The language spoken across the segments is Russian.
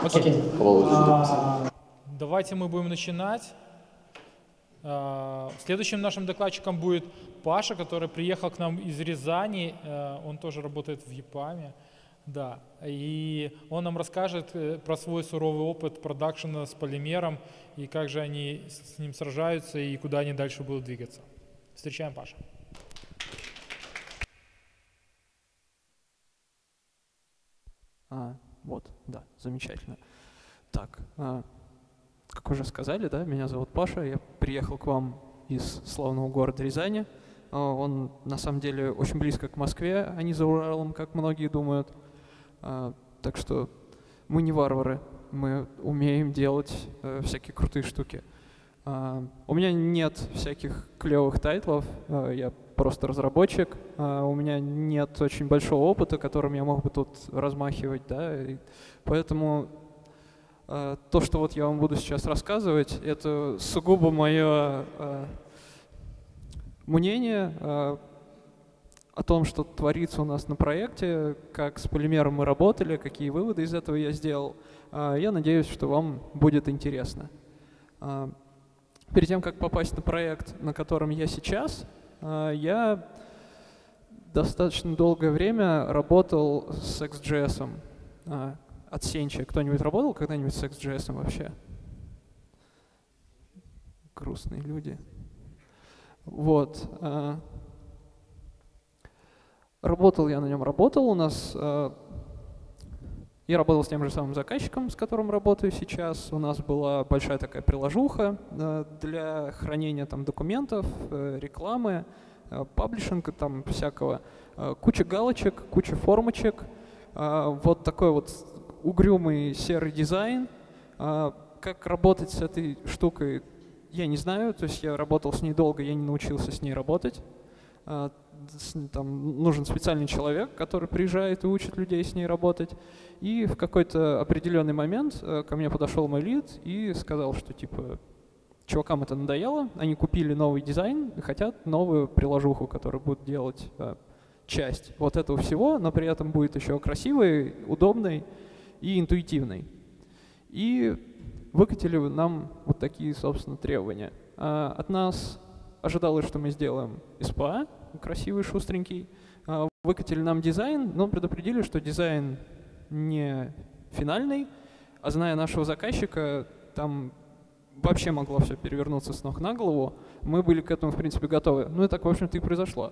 Окей. Давайте мы будем начинать. Следующим нашим докладчиком будет Паша, который приехал к нам из Рязани. Он тоже работает в EPAM. Да. И он нам расскажет про свой суровый опыт продакшена с полимером и как же они с ним сражаются и куда они дальше будут двигаться. Встречаем Пашу. Вот, да, замечательно. Так, как уже сказали, да, меня зовут Паша, я приехал к вам из славного города Рязани. Он на самом деле очень близко к Москве, а не за Уралом, как многие думают. Так что мы не варвары, мы умеем делать всякие крутые штуки. У меня нет всяких клевых тайтлов, я просто разработчик, у меня нет очень большого опыта, которым я мог бы тут размахивать, да, и поэтому то, что вот я вам буду сейчас рассказывать, это сугубо мое мнение о том, что творится у нас на проекте, как с полимером мы работали, какие выводы из этого я сделал. Я надеюсь, что вам будет интересно. Перед тем, как попасть на проект, на котором я сейчас, я достаточно долгое время работал с XJS от Sencha. Кто-нибудь работал когда-нибудь с XJS вообще? Грустные люди. Вот. Работал я на нем, работал. У нас я работал с тем же самым заказчиком, с которым работаю сейчас. У нас была большая такая приложуха для хранения там документов, рекламы, паблишинга там всякого. Куча галочек, куча формочек. Вот такой вот угрюмый серый дизайн. Как работать с этой штукой, я не знаю. То есть я работал с ней долго, я не научился с ней работать. Там нужен специальный человек, который приезжает и учит людей с ней работать. И в какой-то определенный момент ко мне подошел мой лид и сказал, что типа чувакам это надоело, они купили новый дизайн и хотят новую приложуху, которая будет делать часть вот этого всего, но при этом будет еще красивой, удобной и интуитивной. И выкатили нам вот такие, собственно, требования. От нас ожидалось, что мы сделаем SPA, красивый, шустренький. Выкатили нам дизайн, но предупредили, что дизайн не финальный, а зная нашего заказчика, там вообще могло все перевернуться с ног на голову. Мы были к этому, в принципе, готовы. Ну и так, в общем-то, и произошло.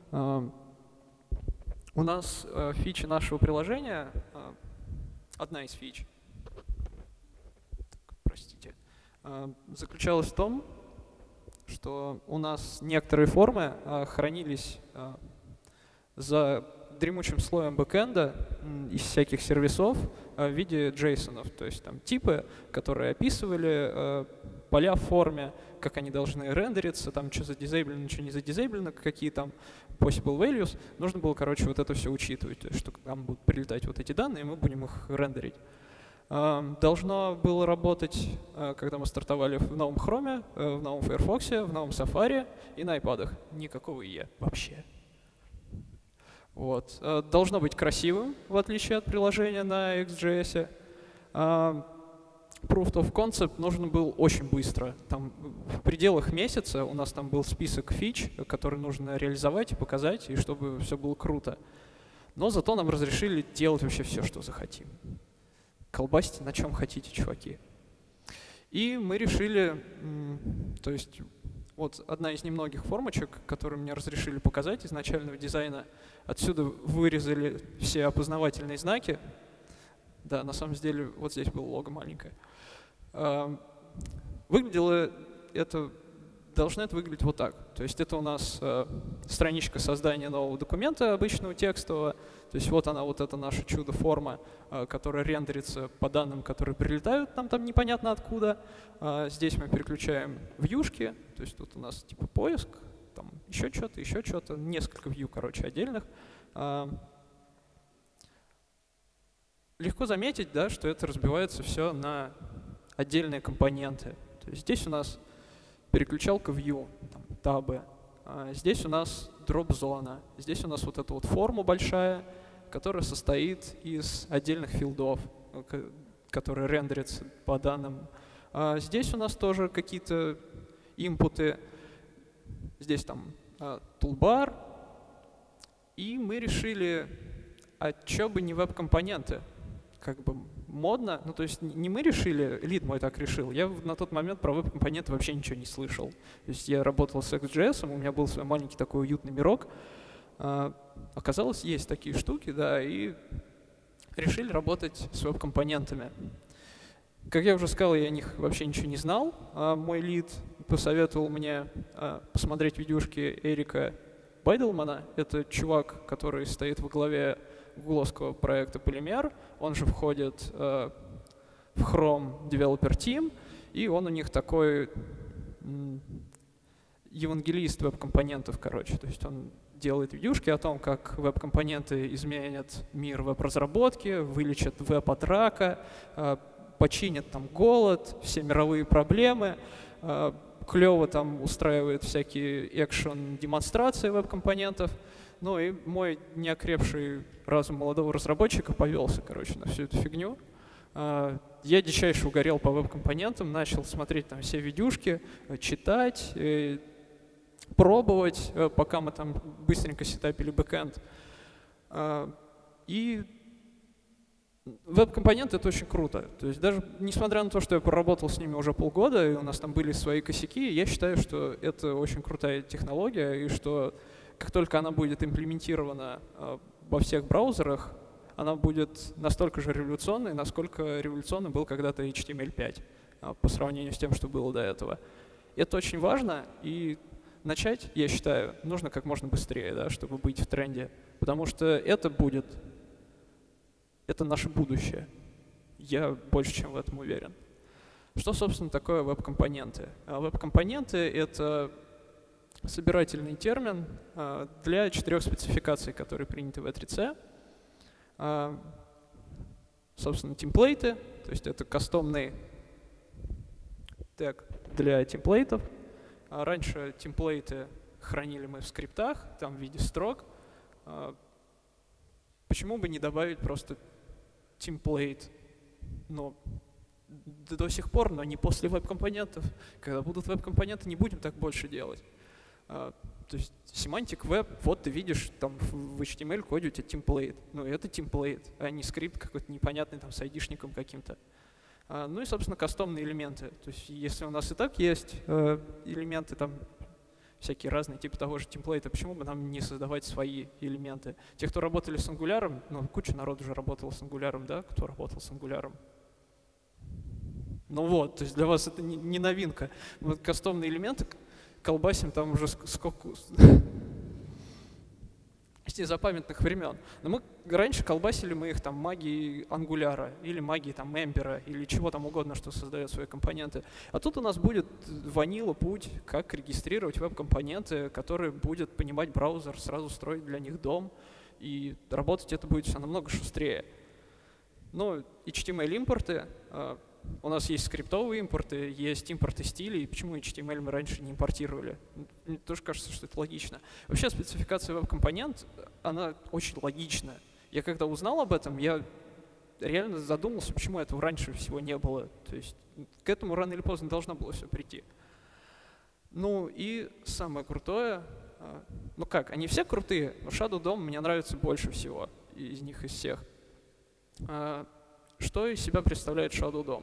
У нас фича нашего приложения, одна из фич, простите, заключалась в том, что у нас некоторые формы хранились за дремучим слоем бэкэнда из всяких сервисов в виде JSON-ов, то есть там типы, которые описывали поля в форме, как они должны рендериться, там что задизейблено, что не задизейблено, какие там possible values. Нужно было, короче, вот это все учитывать, то есть, что нам будут прилетать вот эти данные, и мы будем их рендерить. Должно было работать, когда мы стартовали в новом Chrome, в новом Firefox, в новом Safari и на iPad'ах. Никакого IE вообще. Вот. Должно быть красивым, в отличие от приложения на XJS. Proof of Concept нужен был очень быстро. Там в пределах месяца у нас там был список фич, которые нужно реализовать и показать, и чтобы все было круто. Но зато нам разрешили делать вообще все, что захотим. Колбасьте на чем хотите, чуваки. И мы решили, то есть вот одна из немногих формочек, которые мне разрешили показать изначального дизайна, отсюда вырезали все опознавательные знаки. Да, на самом деле вот здесь было лого маленькое. Выглядело это, должно это выглядеть вот так. То есть это у нас страничка создания нового документа обычного текстового. То есть вот она, вот это наша чудо-форма, которая рендерится по данным, которые прилетают нам там непонятно откуда. Здесь мы переключаем вьюшки, то есть тут у нас типа поиск, там еще что-то, несколько вью, короче, отдельных. Легко заметить, да, что это разбивается все на отдельные компоненты. То есть здесь у нас переключалка view, там, табы. Здесь у нас дроп-зона. Здесь у нас вот эта вот форма большая, которая состоит из отдельных филдов. который рендерится по данным. Здесь у нас тоже какие-то инпуты. Здесь там toolbar. И мы решили, а чё бы не веб-компоненты? Как бы модно. Ну, то есть не мы решили, лид мой так решил. Я на тот момент про веб-компоненты вообще ничего не слышал. То есть я работал с XJS, у меня был свой маленький такой уютный мирок. Оказалось, есть такие штуки, да, и решили работать с веб-компонентами. Как я уже сказал, я о них вообще ничего не знал. Мой лид посоветовал мне посмотреть видюшки Эрика Байделмана. Это чувак, который стоит во главе гугловского проекта Polymer. Он же входит в Chrome Developer Team, и он у них такой евангелист веб-компонентов, короче. То есть он делает видюшки о том, как веб-компоненты изменят мир веб-разработки, вылечат веб от рака, починят там голод, все мировые проблемы, клево там устраивает всякие экшен-демонстрации веб-компонентов. Ну и мой неокрепший разум молодого разработчика повелся, короче, на всю эту фигню. Я дичайше угорел по веб-компонентам, начал смотреть там все видюшки, читать, пробовать, пока мы там быстренько сетапили бэкэнд. И веб-компоненты — это очень круто. То есть даже несмотря на то, что я проработал с ними уже полгода, и у нас там были свои косяки, я считаю, что это очень крутая технология, и что как только она будет имплементирована во всех браузерах, она будет настолько же революционной, насколько революционным был когда-то HTML5 по сравнению с тем, что было до этого. Это очень важно, и начать, я считаю, нужно как можно быстрее, да, чтобы быть в тренде, потому что это наше будущее. Я больше чем в этом уверен. Что, собственно, такое веб-компоненты? Веб-компоненты — это собирательный термин для 4 спецификаций, которые приняты в E3C. Собственно, темплейты, то есть это кастомный тег для темплейтов. Раньше темплейты хранили мы в скриптах, там в виде строк. Почему бы не добавить просто темплейт? Но до сих пор, но не после веб-компонентов. Когда будут веб-компоненты, не будем так больше делать. То есть semantic web, вот ты видишь там в HTML-коде у тебя темплейт. Ну, это темплейт, а не скрипт какой-то непонятный там с айдишником каким-то. Ну и, собственно, кастомные элементы. То есть если у нас и так есть элементы, там всякие разные типы того же темплейта, почему бы нам не создавать свои элементы? Те, кто работали с Angular, ну, куча народу уже работала с Angular, да? Кто работал с Angular? Ну вот, то есть для вас это не новинка. Вот кастомные элементы колбасим там уже сколько... с незапамятных времен. Но мы раньше колбасили мы их там магией ангуляра или магией там эмбера или чего там угодно, что создает свои компоненты. А тут у нас будет ванила путь, как регистрировать веб-компоненты, которые будет понимать браузер, сразу строить для них дом, и работать это будет все намного шустрее. Ну, HTML-импорты. У нас есть скриптовые импорты, есть импорты стилей. Почему HTML мы раньше не импортировали? Мне тоже кажется, что это логично. Вообще спецификация веб-компонент, она очень логична. Я когда узнал об этом, я реально задумался, почему этого раньше всего не было. То есть к этому рано или поздно должно было все прийти. Ну и самое крутое, ну как, они все крутые, но Shadow DOM мне нравится больше всего из них, из всех. Что из себя представляет Shadow DOM?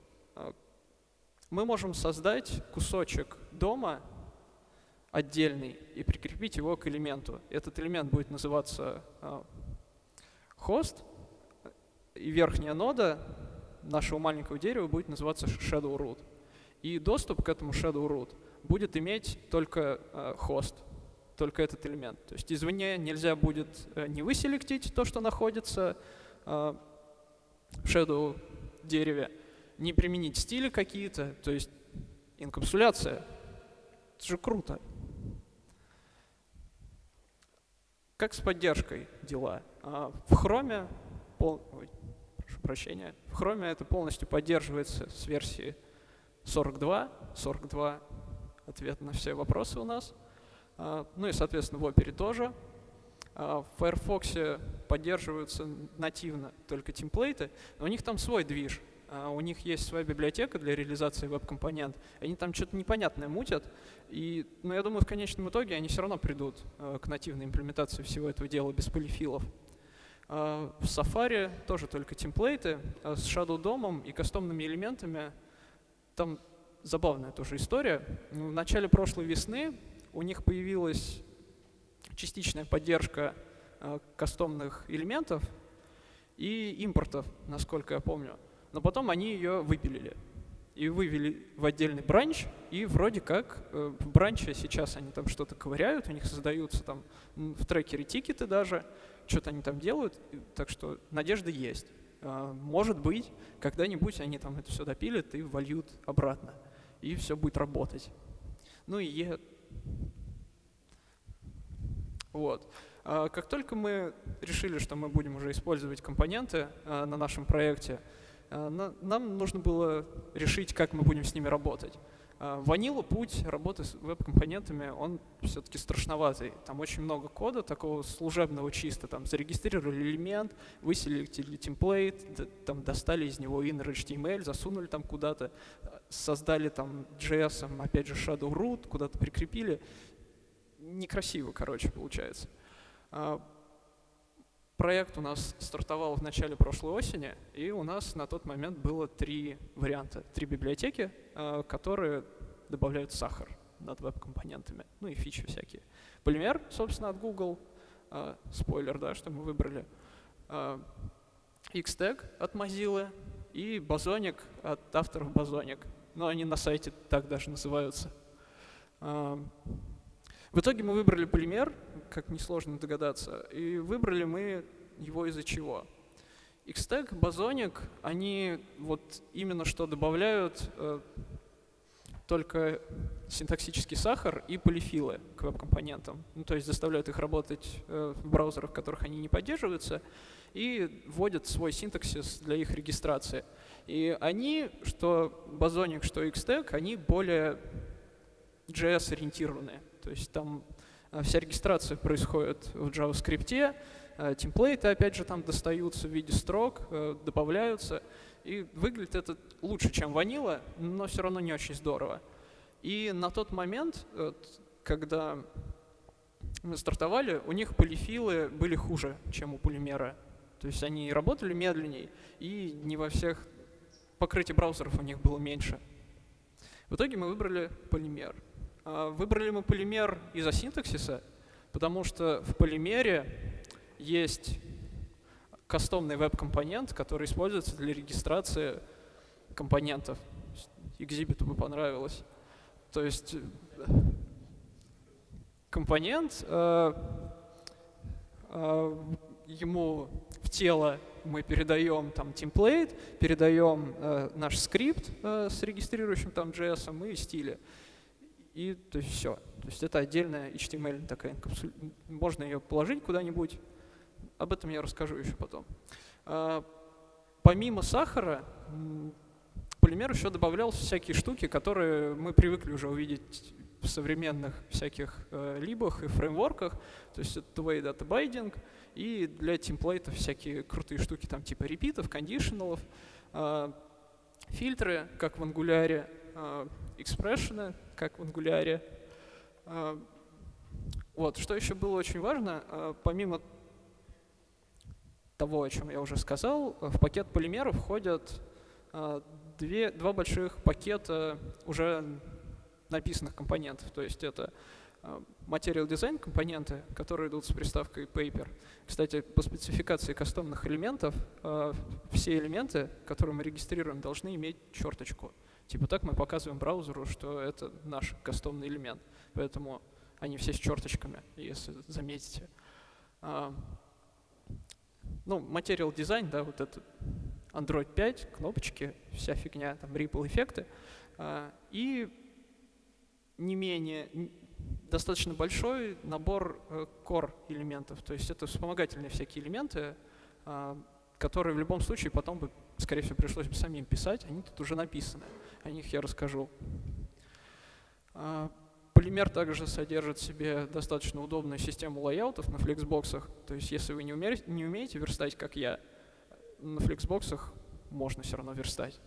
Мы можем создать кусочек дома отдельный и прикрепить его к элементу. Этот элемент будет называться host, и верхняя нода нашего маленького дерева будет называться shadow root. И доступ к этому shadow root будет иметь только host, только этот элемент. То есть извне нельзя будет не выселектить то, что находится в shadow дереве, не применить стили какие-то, то есть инкапсуляция. Это же круто. Как с поддержкой дела? В Chrome, прошу прощения, в Chrome это полностью поддерживается с версии 42. 42 — ответ на все вопросы у нас. Ну и, соответственно, в Opera тоже. В Firefox поддерживаются нативно только темплейты, но у них там свой движ. У них есть своя библиотека для реализации веб-компонент. Они там что-то непонятное мутят. Но я думаю, в конечном итоге они все равно придут к нативной имплементации всего этого дела без полифилов. В Safari тоже только темплейты. С Shadow DOM и кастомными элементами там забавная тоже история. В начале прошлой весны у них появилась частичная поддержка кастомных элементов и импортов, насколько я помню. Но потом они ее выпилили и вывели в отдельный бранч, и вроде как в бранче сейчас они там что-то ковыряют, у них создаются там в трекере тикеты даже, что-то они там делают, так что надежда есть. Может быть, когда-нибудь они там это все допилят и вольют обратно, и все будет работать. Ну и вот. Как только мы решили, что мы будем уже использовать компоненты на нашем проекте, нам нужно было решить, как мы будем с ними работать. Ванила путь работы с веб-компонентами, он все-таки страшноватый. Там очень много кода, такого служебного чисто. Там зарегистрировали элемент, выселили темплейт, там достали из него inner HTML, засунули там куда-то, создали там JS, опять же shadow root, куда-то прикрепили. Некрасиво, короче, получается. Проект у нас стартовал в начале прошлой осени, и у нас на тот момент было 3 варианта, 3 библиотеки, которые добавляют сахар над веб-компонентами, ну и фичи всякие. Полимер, собственно, от Google, спойлер, да, что мы выбрали, Xtag от Mozilla и Bosonic от авторов Bosonic. Но они на сайте так даже называются. В итоге мы выбрали полимер, как несложно догадаться, и выбрали мы его из-за чего. Xtag, Bosonic, они вот именно что добавляют только синтаксический сахар и полифилы к веб-компонентам. Ну, то есть заставляют их работать в браузерах, в которых они не поддерживаются, и вводят свой синтаксис для их регистрации. И они, что Bosonic, что Xtag, они более JS-ориентированные. То есть там вся регистрация происходит в JavaScript, темплейты опять же там достаются в виде строк, добавляются. И выглядит это лучше, чем ванила, но все равно не очень здорово. И на тот момент, когда мы стартовали, у них полифилы были хуже, чем у полимера. То есть они работали медленнее, и не во всех покрытие браузеров у них было меньше. В итоге мы выбрали полимер. Выбрали мы полимер из-за синтаксиса, потому что в полимере есть кастомный веб-компонент, который используется для регистрации компонентов. Exhibit бы понравилось. То есть компонент, ему в тело мы передаем там темплейт, передаем наш скрипт с регистрирующим там JS и стили. И то есть все. То есть это отдельная HTML такая, можно ее положить куда-нибудь. Об этом я расскажу еще потом. Помимо сахара, полимер еще добавлял всякие штуки, которые мы привыкли уже увидеть в современных всяких либах и фреймворках. То есть это two-way data binding и для темплейтов всякие крутые штуки, там типа репитов, кондишеналов, фильтры, как в Angular, экспрессионы, как в Angular. Вот. Что еще было очень важно, помимо того, о чем я уже сказал, в пакет полимеров входят два больших пакета уже написанных компонентов. То есть это Material Design компоненты, которые идут с приставкой paper. Кстати, по спецификации кастомных элементов все элементы, которые мы регистрируем, должны иметь черточку. Типа так мы показываем браузеру, что это наш кастомный элемент. Поэтому они все с черточками, если заметите. Ну, Material Design, да, вот это Android 5, кнопочки, вся фигня, там ripple-эффекты. И не менее достаточно большой набор core элементов. То есть это вспомогательные всякие элементы, которые в любом случае потом бы, скорее всего, пришлось бы самим писать. Они тут уже написаны. О них я расскажу. Полимер также содержит в себе достаточно удобную систему лайаутов на флексбоксах. То есть если вы не умеете верстать, как я, на флексбоксах можно все равно верстать.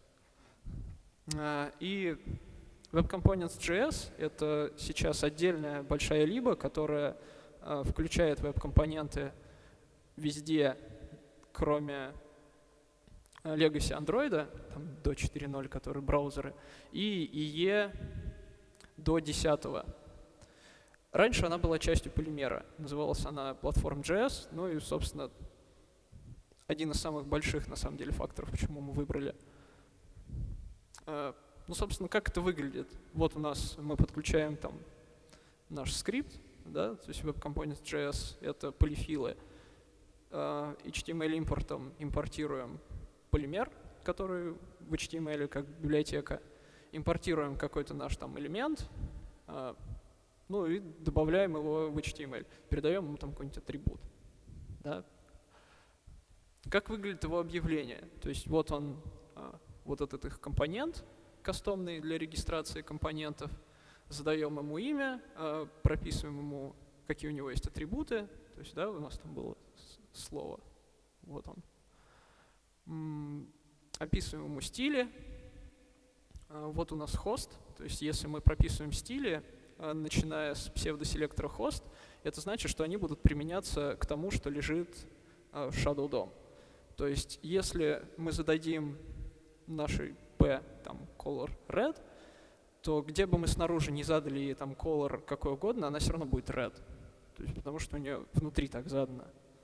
И Web Components.js — это сейчас отдельная большая либо, которая включает веб-компоненты везде, кроме Legacy Android, там до 4.0, которые браузеры, и IE до 10. Раньше она была частью полимера. Называлась она Platform.js. Ну и, собственно, один из самых больших, на самом деле, факторов, почему мы выбрали. Ну, собственно, как это выглядит? Вот у нас мы подключаем там наш скрипт, да, то есть Web Components.js — это полифилы. HTML импортом импортируем полимер, который в HTML как библиотека. Импортируем какой-то наш там элемент, ну и добавляем его в HTML. Передаем ему там какой-нибудь атрибут. Да? Как выглядит его объявление? То есть вот он, вот этот их компонент кастомный для регистрации компонентов. Задаем ему имя, прописываем ему, какие у него есть атрибуты. То есть, да, у нас там было слово. Вот он. Описываем ему стили. Вот у нас хост. То есть если мы прописываем стили, начиная с псевдоселектора хост, это значит, что они будут применяться к тому, что лежит в Shadow DOM. То есть если мы зададим нашей P там, color red, то где бы мы снаружи не задали ей там color какой угодно, она все равно будет red. То есть, потому что у нее внутри так задано.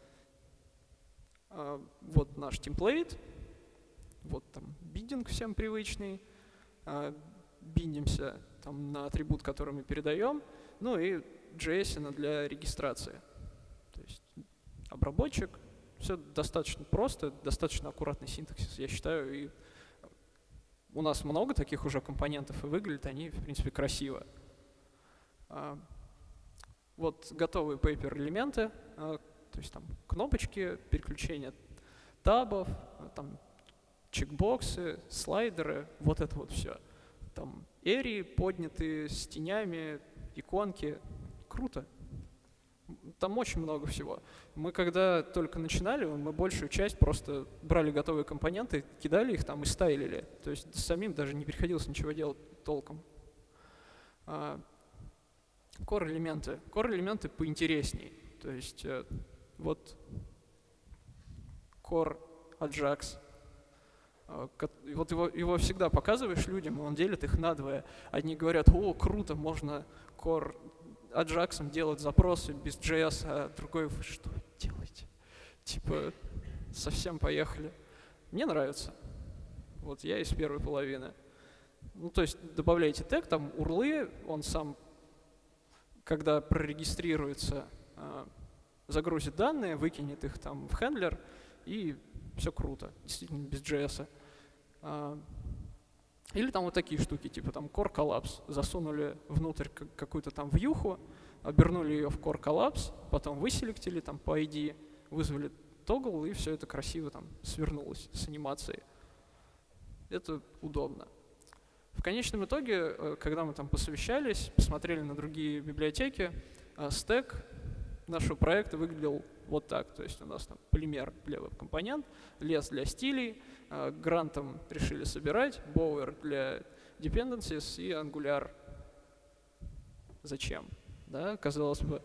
Вот наш темплейт. Вот там биддинг всем привычный. Биндимся там на атрибут, который мы передаем. Ну и JSON для регистрации. То есть обработчик. Все достаточно просто, достаточно аккуратный синтаксис, я считаю. И у нас много таких уже компонентов, и выглядят они, в принципе, красиво. Вот готовые paper-элементы, то есть там кнопочки, переключение табов, там чекбоксы, слайдеры, вот это вот все. Там эрии поднятые с тенями, иконки. Круто. Там очень много всего. Мы когда только начинали, мы большую часть просто брали готовые компоненты, кидали их там и стайлили. То есть самим даже не приходилось ничего делать толком. Core-элементы. Core-элементы поинтересней. То есть вот Core Ajax. Вот его всегда показываешь людям, и он делит их надвое. Одни говорят: о, круто, можно Core Ajax делать запросы без JS, а другой: вы что делаете? Типа, совсем поехали. Мне нравится. Вот я из первой половины. Ну, то есть добавляете тег, там урлы, он сам, когда прорегистрируется, загрузит данные, выкинет их там в хендлер, и все круто, действительно без JS. Или там вот такие штуки, типа там Core Collapse. Засунули внутрь какую-то там вьюху, обернули ее в Core Collapse, потом выселектили там по ID, вызвали тогл, и все это красиво там свернулось с анимацией. Это удобно. В конечном итоге, когда мы там посовещались, посмотрели на другие библиотеки, стек нашего проекта выглядел вот так. То есть у нас там полимер для веб-компонент, лес для стилей, грантом решили собирать, Bower для dependencies и Angular. Зачем? Да, казалось бы.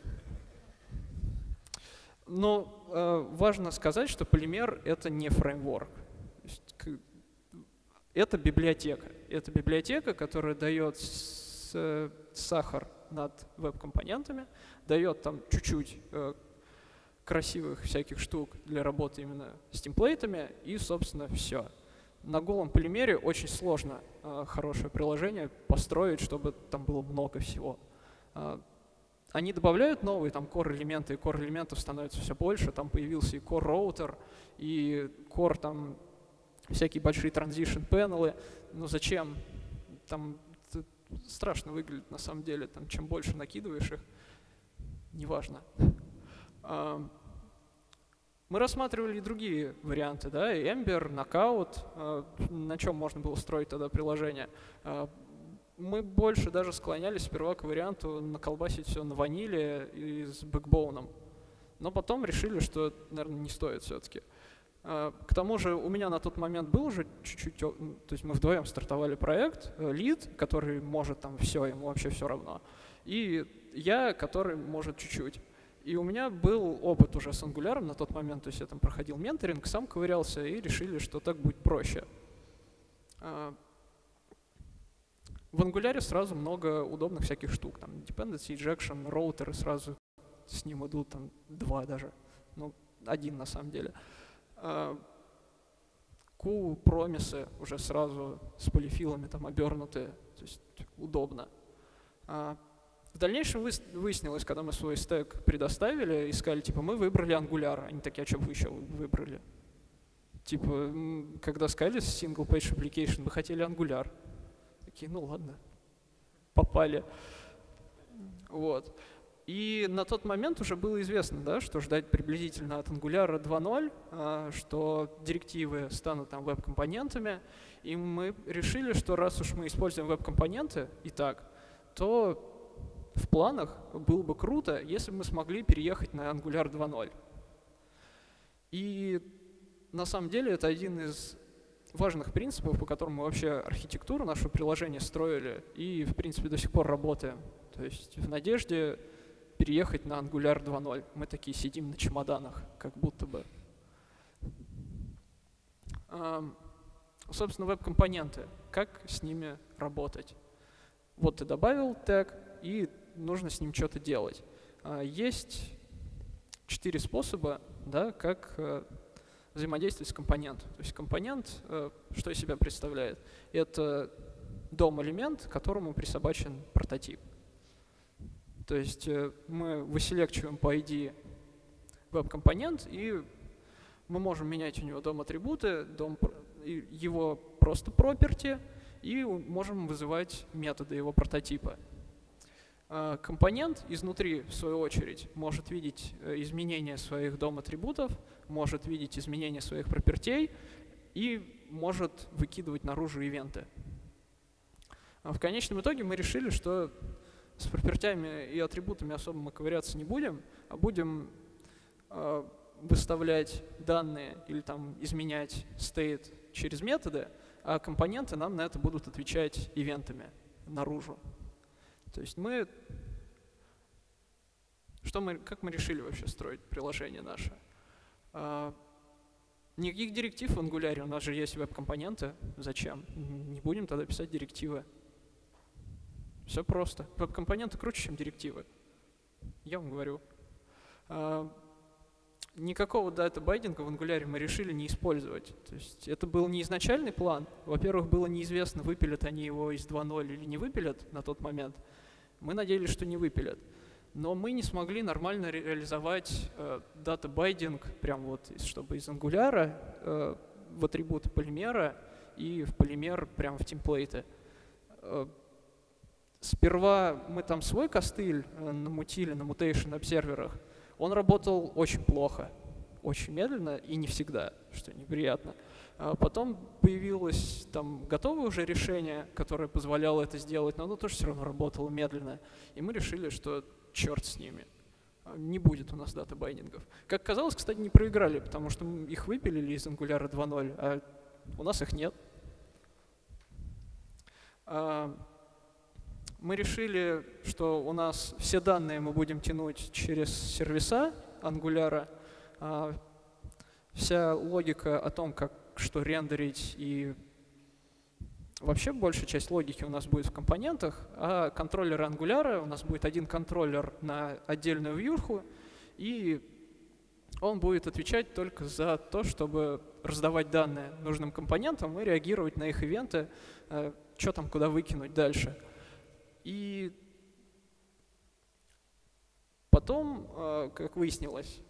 Но важно сказать, что полимер — это не фреймворк. Это библиотека. Это библиотека, которая дает сахар над веб-компонентами, дает там чуть-чуть красивых всяких штук для работы именно с темплейтами, и, собственно, все. На голом полимере очень сложно хорошее приложение построить, чтобы там было много всего. Они добавляют новые там core-элементы, и core-элементов становится все больше. Там появился и core-роутер, и core там всякие большие transition-панелы. Ну зачем? Там страшно выглядит на самом деле. Там, чем больше накидываешь их, неважно. Мы рассматривали и другие варианты, да, и Ember, Knockout, на чем можно было строить тогда приложение. мы больше даже склонялись сперва к варианту наколбасить все на ваниле и с бэкбоуном. Но потом решили, что, наверное, не стоит все-таки. К тому же у меня на тот момент был уже чуть-чуть, то есть мы вдвоем стартовали проект, лид, который может там все, ему вообще все равно, и я, который может чуть-чуть. И у меня был опыт уже с Angular на тот момент, то есть я там проходил менторинг, сам ковырялся, и решили, что так будет проще. В Angular сразу много удобных всяких штук, там dependency injection, роутеры сразу с ним идут, там 2 даже, ну 1 на самом деле. Q-промисы уже сразу с полифилами там обернутые, то есть удобно. В дальнейшем выяснилось, когда мы свой стэк предоставили и сказали, типа, мы выбрали Angular. Они такие, а что вы еще выбрали? Типа, когда сказали single page application, вы хотели Angular. Такие, ну ладно, попали. Вот. И на тот момент уже было известно, да, что ждать приблизительно от Angular 2.0, что директивы станут там веб-компонентами. И мы решили, что раз уж мы используем веб-компоненты и так, то в планах было бы круто, если бы мы смогли переехать на Angular 2.0. И на самом деле это один из важных принципов, по которым мы вообще архитектуру нашего приложения строили и, в принципе, до сих пор работаем. То есть в надежде переехать на Angular 2.0. Мы такие сидим на чемоданах, как будто бы. Собственно, веб-компоненты. Как с ними работать? Вот ты добавил тег, и нужно с ним что-то делать. Есть 4 способа, да, как взаимодействовать с компонентом. То есть компонент, что из себя представляет? Это DOM-элемент, к которому присобачен прототип. То есть мы выселекчиваем по ID веб-компонент, и мы можем менять у него DOM-атрибуты, его просто property, и можем вызывать методы его прототипа. Компонент изнутри, в свою очередь, может видеть изменения своих DOM-атрибутов, может видеть изменения своих пропертей и может выкидывать наружу ивенты. В конечном итоге мы решили, что с пропертями и атрибутами особо мы ковыряться не будем, а будем выставлять данные или там изменять state через методы, а компоненты нам на это будут отвечать ивентами наружу. То есть как мы решили вообще строить приложение наше? Никаких директив в Angular, у нас же есть веб-компоненты. Зачем? Не будем тогда писать директивы. Все просто. Веб-компоненты круче, чем директивы. Я вам говорю. Никакого дата-байдинга в Angular мы решили не использовать. То есть это был не изначальный план. Во-первых, было неизвестно, выпилят они его из 2.0 или не выпилят на тот момент. Мы надеялись, что не выпилят. Но мы не смогли нормально реализовать дата-байдинг, прям вот, чтобы из Angular в атрибуты полимера и в полимер прям в темплейты. Сперва мы там свой костыль намутили на mutation обсерверах. Он работал очень плохо, очень медленно и не всегда, что неприятно. Потом появилось там готовое уже решение, которое позволяло это сделать, но оно тоже все равно работало медленно. И мы решили, что черт с ними, не будет у нас дата-байдингов. Как казалось, кстати, не проиграли, потому что их выпилили из Angular 2.0, а у нас их нет. Мы решили, что у нас все данные мы будем тянуть через сервиса Angular. Вся логика о том, что рендерить, и вообще большая часть логики у нас будет в компонентах, а контроллеры Angular, у нас будет один контроллер на отдельную вьюху, и он будет отвечать только за то, чтобы раздавать данные нужным компонентам и реагировать на их ивенты, что там куда выкинуть дальше. И потом, как выяснилось,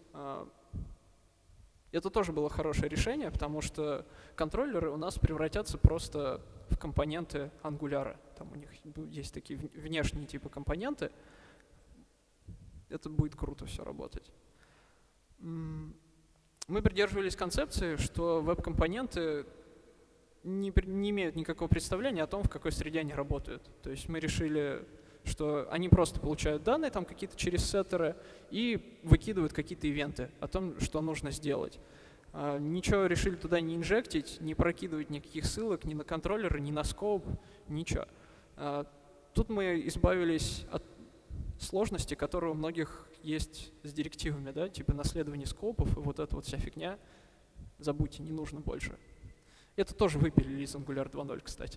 это тоже было хорошее решение, потому что контроллеры у нас превратятся просто в компоненты Angular. Там у них есть такие внешние типа компоненты. Это будет круто все работать. Мы придерживались концепции, что веб-компоненты не имеют никакого представления о том, в какой среде они работают. То есть мы решили, что они просто получают данные там какие-то через сеттеры и выкидывают какие-то ивенты о том, что нужно сделать. Ничего решили туда не инжектить, не прокидывать никаких ссылок ни на контроллеры, ни на скоуп, ничего. Тут мы избавились от сложности, которые у многих есть с директивами, да, типа наследование скоупов и вот эта вот вся фигня. Забудьте, не нужно больше. Это тоже выпилили из Angular 2.0, кстати.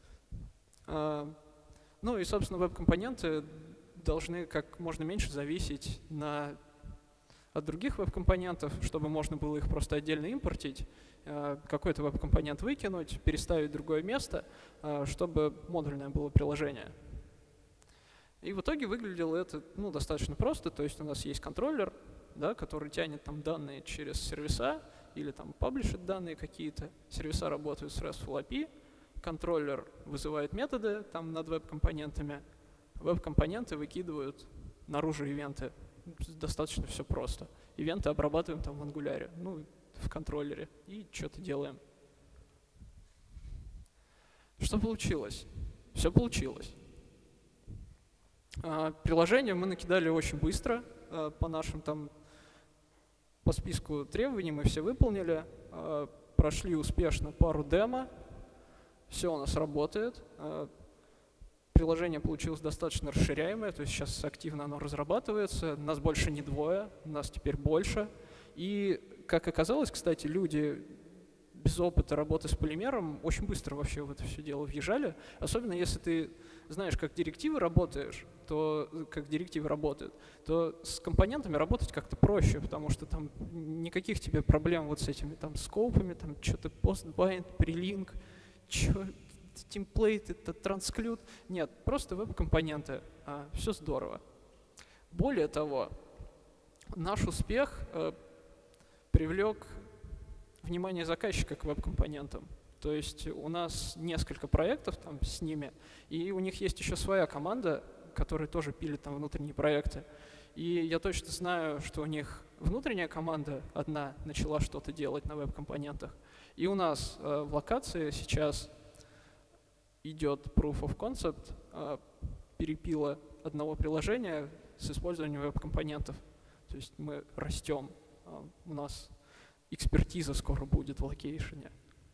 Ну и, собственно, веб-компоненты должны как можно меньше зависеть от других веб-компонентов, чтобы можно было их просто отдельно импортить, какой-то веб-компонент выкинуть, переставить в другое место, чтобы модульное было приложение. И в итоге выглядело это достаточно просто. То есть у нас есть контроллер, да, который тянет там данные через сервиса или там паблишит данные какие-то. Сервиса работают с RESTful API. Контроллер вызывает методы там над веб-компонентами. Веб-компоненты выкидывают наружу ивенты. Достаточно все просто. Ивенты обрабатываем там в Angular, в контроллере, и что-то делаем. Что получилось? Все получилось. Приложение мы накидали очень быстро по списку требований мы все выполнили, прошли успешно пару демо, все у нас работает. Приложение получилось достаточно расширяемое, то есть сейчас активно оно разрабатывается, нас больше не двое, нас теперь больше. И, как оказалось, кстати, люди без опыта работы с полимером очень быстро вообще в это все дело въезжали, особенно если ты знаешь, как директивы работают, то с компонентами работать как-то проще, потому что там никаких тебе проблем вот с этими там скопами, там что-то postbind, prelink, темплейт, это transclude. Нет, просто веб-компоненты. Все здорово. Более того, наш успех привлек внимание заказчика к веб-компонентам. То есть у нас несколько проектов там с ними, и у них есть еще своя команда, которая тоже пилит там внутренние проекты. И я точно знаю, что у них внутренняя команда одна начала что-то делать на веб-компонентах. И у нас в локации сейчас идет proof of concept перепила одного приложения с использованием веб-компонентов. То есть мы растем. У нас экспертиза скоро будет в локейшене.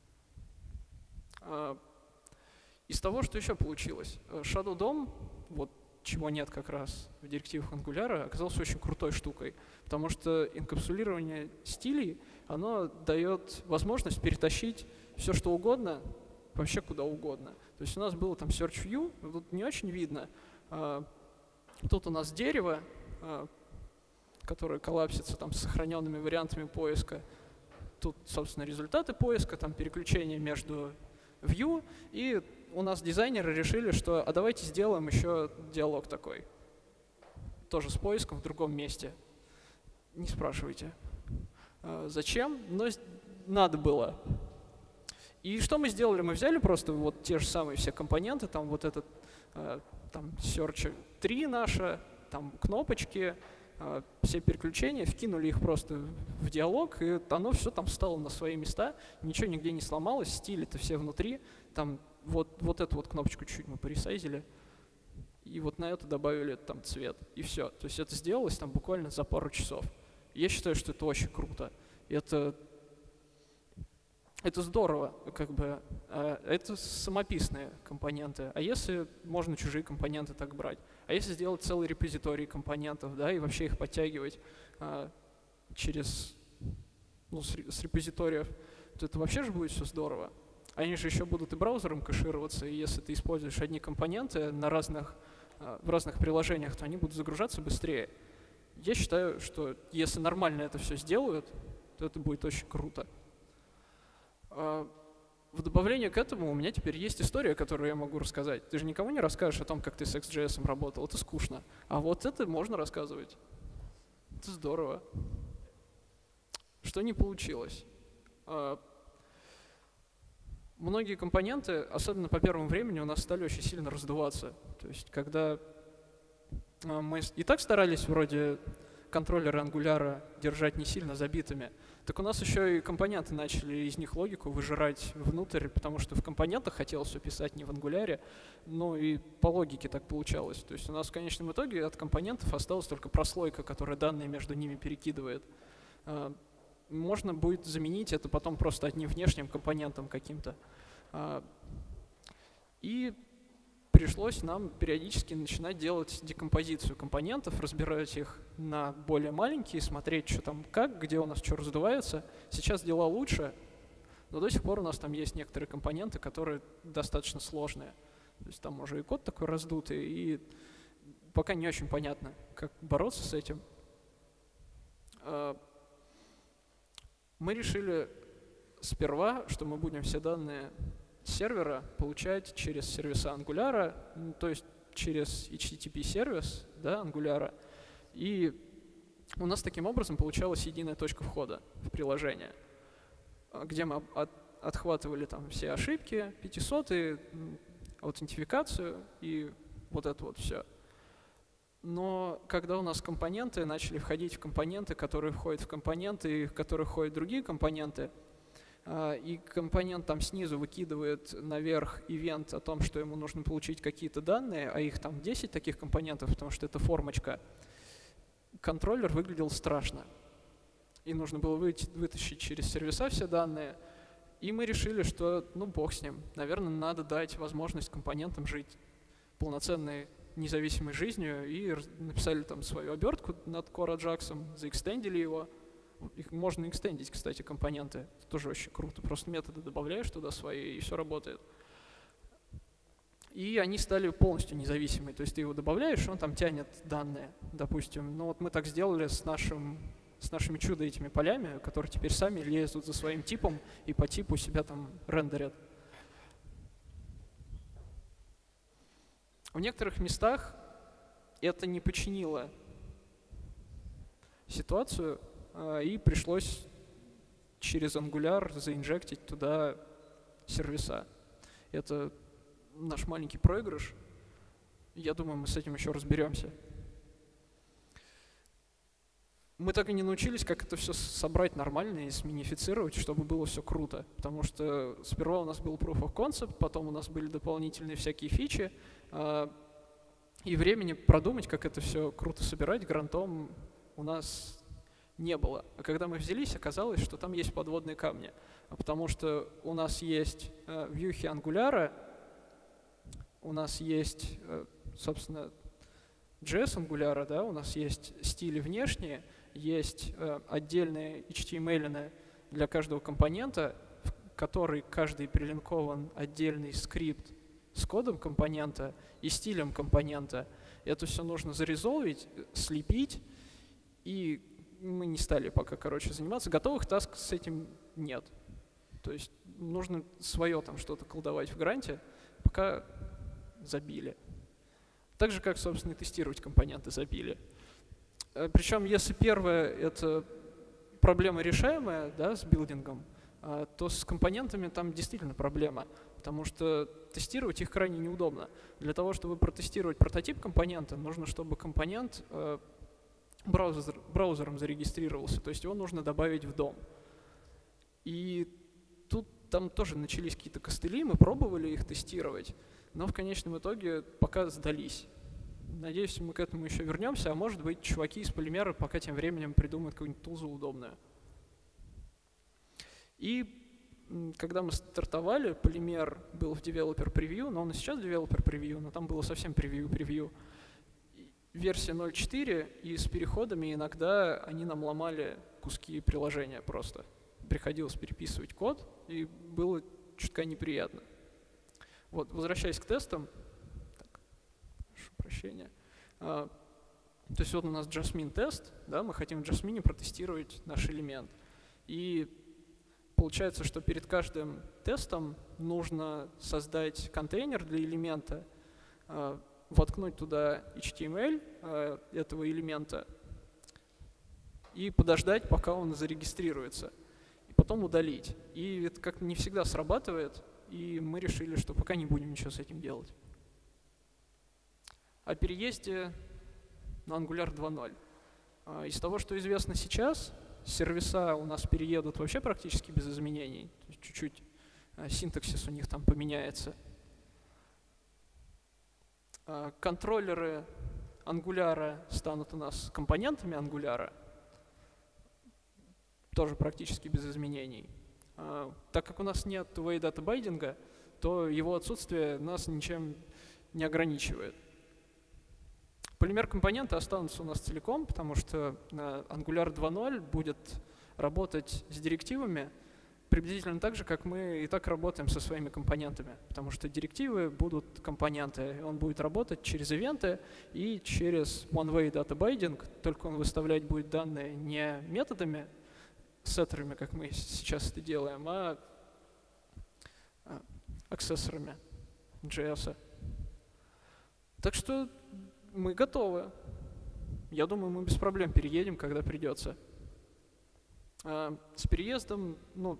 Из того, что еще получилось. Shadow DOM, вот чего нет как раз в директивах Angular, оказался очень крутой штукой, потому что инкапсулирование стилей, оно дает возможность перетащить все, что угодно, вообще куда угодно. То есть у нас было там Search View, тут не очень видно. Тут у нас дерево, которое коллапсится там с сохраненными вариантами поиска. Тут, собственно, результаты поиска, там переключение между view, и у нас дизайнеры решили, что давайте сделаем еще диалог такой. Тоже с поиском в другом месте. Не спрашивайте, зачем, но надо было. И что мы сделали? Мы взяли просто вот те же самые все компоненты, там вот этот там Search 3 наша, там кнопочки, все переключения, вкинули их просто в диалог, и оно все там встало на свои места, ничего нигде не сломалось, стили-то все внутри, там вот эту вот кнопочку чуть-чуть мы поресайзили, и вот на это добавили там цвет, и все. То есть это сделалось там буквально за пару часов. Я считаю, что это очень круто. Это здорово, как бы. Это самописные компоненты. А если можно чужие компоненты так брать? А если сделать целый репозиторий компонентов, да, и вообще их подтягивать с репозиториев, то это вообще же будет все здорово. Они же еще будут и браузером кэшироваться, и если ты используешь одни компоненты в разных приложениях, то они будут загружаться быстрее. Я считаю, что если нормально это все сделают, то это будет очень круто. В добавление к этому у меня теперь есть история, которую я могу рассказать. Ты же никому не расскажешь о том, как ты с XJS работал, это скучно. А вот это можно рассказывать. Это здорово. Что не получилось? Многие компоненты, особенно по первому времени, у нас стали очень сильно раздуваться. То есть когда мы и так старались вроде контроллеры Angular держать не сильно забитыми, так у нас еще и компоненты начали из них логику выжирать внутрь, потому что в компонентах хотелось все писать не в Angular, но и по логике так получалось. То есть у нас в конечном итоге от компонентов осталась только прослойка, которая данные между ними перекидывает. Можно будет заменить это потом просто одним внешним компонентом каким-то. И пришлось нам периодически начинать делать декомпозицию компонентов, разбирать их на более маленькие, смотреть, что там как, где у нас что раздувается. Сейчас дела лучше, но до сих пор у нас там есть некоторые компоненты, которые достаточно сложные. То есть там уже и код такой раздутый, и пока не очень понятно, как бороться с этим. Мы решили сперва, что мы будем все данные сервера получать через сервиса Angular, то есть через HTTP-сервис, да, Angular. И у нас таким образом получалась единая точка входа в приложение, где мы отхватывали там все ошибки, 500-ы, аутентификацию и вот это вот все. Но когда у нас компоненты начали входить в компоненты, которые входят в компоненты, и в которые входят другие компоненты, и компонент там снизу выкидывает наверх ивент о том, что ему нужно получить какие-то данные, а их там 10 таких компонентов, потому что это формочка, контроллер выглядел страшно. И нужно было вытащить через сервиса все данные. И мы решили, что ну бог с ним. Наверное, надо дать возможность компонентам жить полноценной независимой жизнью. И написали там свою обертку над Core Ajax, заэкстендили его. Их можно экстендить, кстати, компоненты. Это тоже очень круто. Просто методы добавляешь туда свои, и все работает. И они стали полностью независимыми. То есть ты его добавляешь, он там тянет данные, допустим. Ну вот мы так сделали с нашими чудо этими полями, которые теперь сами лезут за своим типом и по типу себя там рендерят. В некоторых местах это не починило ситуацию, и пришлось через Angular заинжектить туда сервиса. Это наш маленький проигрыш. Я думаю, мы с этим еще разберемся. Мы так и не научились, как это все собрать нормально и сминифицировать, чтобы было все круто. Потому что сперва у нас был proof of concept, потом у нас были дополнительные всякие фичи, и времени продумать, как это все круто собирать, грантом у нас не было. А когда мы взялись, оказалось, что там есть подводные камни. Потому что у нас есть вьюхи Angular, у нас есть, собственно, JS Angular, да, у нас есть стили внешние, есть отдельные HTML для каждого компонента, в который каждый прилинкован отдельный скрипт с кодом компонента и стилем компонента. Это все нужно зарезолвить, слепить, и мы не стали пока, заниматься. Готовых таск с этим нет. То есть нужно свое там что-то колдовать в гранте, пока забили. Так же, как, собственно, и тестировать компоненты забили. Причем, если первое — это проблема решаемая, да, с билдингом, то с компонентами там действительно проблема, потому что тестировать их крайне неудобно. Для того, чтобы протестировать прототип компонента, нужно, чтобы компонент браузером зарегистрировался, то есть его нужно добавить в дом. И тут там тоже начались какие-то костыли, мы пробовали их тестировать, но в конечном итоге пока сдались. Надеюсь, мы к этому еще вернемся, а может быть, чуваки из Полимера пока тем временем придумают какую-нибудь тулзу удобную. И когда мы стартовали, Полимер был в Developer Preview, но он и сейчас в Developer Preview, но там было совсем превью. Версия 0.4, и с переходами иногда они нам ломали куски приложения просто. Приходилось переписывать код, и было чутка неприятно. Вот, возвращаясь к тестам, так, прошу прощения. То есть вот у нас Jasmine тест, да, мы хотим в Jasmine протестировать наш элемент. И получается, что перед каждым тестом нужно создать контейнер для элемента, воткнуть туда HTML этого элемента и подождать, пока он зарегистрируется, и потом удалить. И это как-то не всегда срабатывает, и мы решили, что пока не будем ничего с этим делать. О переезде на Angular 2.0. Из того, что известно сейчас, сервиса у нас переедут вообще практически без изменений. То есть чуть-чуть синтаксис у них там поменяется. Контроллеры Angular станут у нас компонентами Angular, тоже практически без изменений. Так как у нас нет two-way data binding, то его отсутствие нас ничем не ограничивает. Полимер-компоненты останутся у нас целиком, потому что Angular 2.0 будет работать с директивами приблизительно так же, как мы и так работаем со своими компонентами, потому что директивы будут компоненты, он будет работать через ивенты и через one-way data binding, только он выставлять будет данные не методами, сеттерами, как мы сейчас это делаем, а аксессорами JS. Так что мы готовы. Я думаю, мы без проблем переедем, когда придется. С переездом,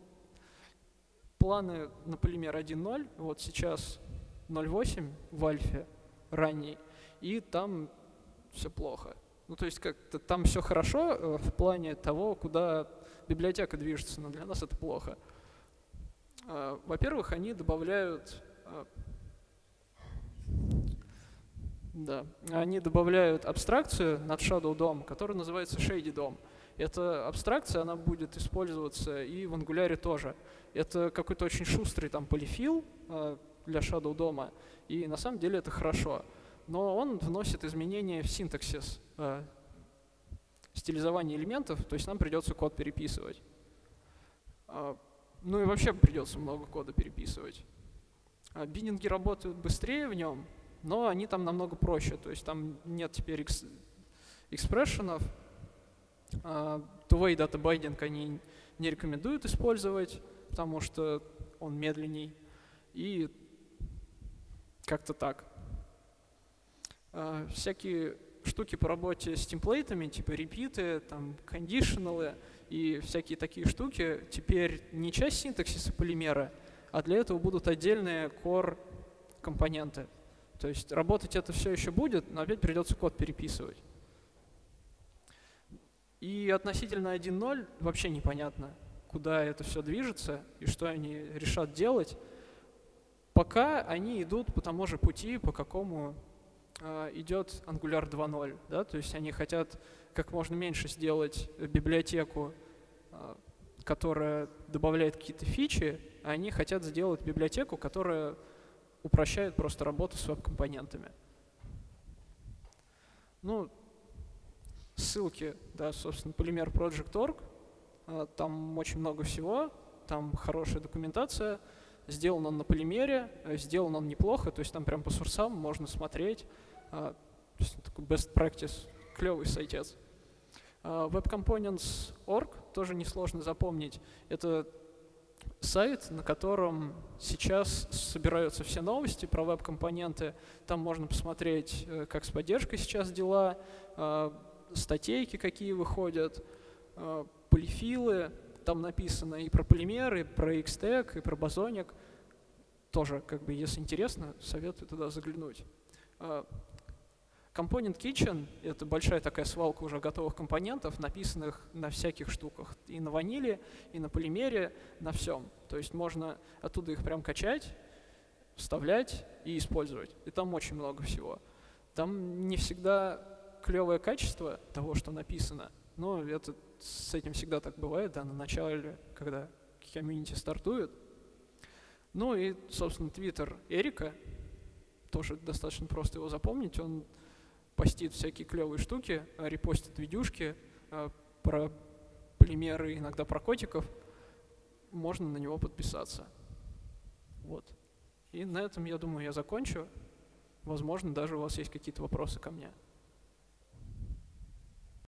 планы на полимер 1.0, вот сейчас 0.8 в альфе ранний, и там все плохо. То есть как-то там все хорошо в плане того, куда библиотека движется, но для нас это плохо. Во-первых, они добавляют абстракцию над Shadow DOM, которая называется Shady DOM. Эта абстракция, она будет использоваться и в Angular тоже. Это какой-то очень шустрый там полифил для Shadow DOM, и на самом деле это хорошо. Но он вносит изменения в синтаксис стилизования элементов, то есть нам придется код переписывать. И вообще придется много кода переписывать. Биннинги работают быстрее в нем, но они там намного проще. То есть там нет теперь экспрессионов. Two-way data binding они не рекомендуют использовать, потому что он медленней. И как-то так. Всякие штуки по работе с темплейтами, типа репиты, там, кондишналы и всякие такие штуки теперь не часть синтаксиса полимера, а для этого будут отдельные core компоненты. То есть работать это все еще будет, но опять придется код переписывать. И относительно 1.0 вообще непонятно, куда это все движется и что они решат делать. Пока они идут по тому же пути, по какому идет Angular 2.0. Да? То есть они хотят как можно меньше сделать библиотеку, которая добавляет какие-то фичи, а они хотят сделать библиотеку, которая упрощает просто работу с веб-компонентами. Ссылки, да, собственно, polymer.project.org. Там очень много всего, там хорошая документация. Сделан он на полимере, сделан он неплохо, то есть там прям по сурсам можно смотреть. Такой best practice, клевый сайтец. Webcomponents.org тоже несложно запомнить. Это сайт, на котором сейчас собираются все новости про веб-компоненты. Там можно посмотреть, как с поддержкой сейчас дела, статейки какие выходят, полифилы. Там написано и про полимеры, и про Xtag, и про бозоник. Тоже, если интересно, советую туда заглянуть. Component Kitchen — это большая такая свалка уже готовых компонентов, написанных на всяких штуках. И на ваниле, и на полимере, на всем. То есть можно оттуда их прям качать, вставлять и использовать. И там очень много всего. Там не всегда клевое качество того, что написано, но с этим всегда так бывает, да, на начале, когда комьюнити стартует. И, собственно, твиттер Эрика, тоже достаточно просто его запомнить, он постит всякие клевые штуки, репостит видюшки про полимеры, иногда про котиков. Можно на него подписаться. Вот. И на этом, я думаю, я закончу. Возможно, даже у вас есть какие-то вопросы ко мне.